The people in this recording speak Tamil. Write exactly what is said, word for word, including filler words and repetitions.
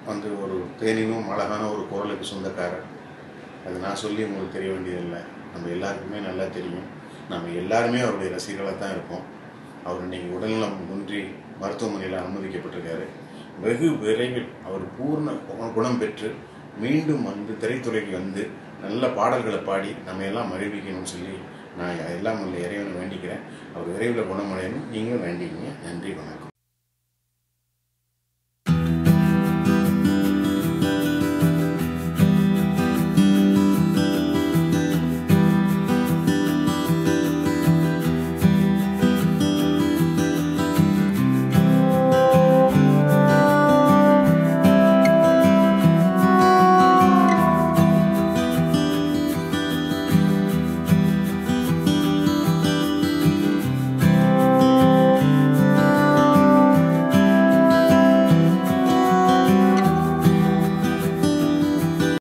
வந்து ஒரு தேனினும் அழகான ஒரு குரலுக்கு சொந்தக்காரர். அது நான் சொல்லி உங்களுக்கு தெரிய வேண்டியதில்லை, நம்ம எல்லாருக்குமே நல்லா தெரியும். நம்ம எல்லாருமே அவருடைய ரசிகர்களாக தான் இருப்போம். அவர் இன்றைக்கி உடல்நலம் குன்றி மருத்துவமனையில் அனுமதிக்கப்பட்டிருக்காரு. வெகு விரைவில் அவர் பூர்ண குணம் பெற்று மீண்டும் வந்து திரைத்துறைக்கு வந்து நல்ல பாடல்களை பாடி நம்ம எல்லாம் மகிழ்விக்கணும்னு சொல்லி நான் எல்லாம் உள்ள இறைவனை வேண்டிக்கிறேன். அவர் விரைவில் குணமடையணும். நீங்களும் வேண்டிக்கிங்க. நன்றி, வணக்கம்.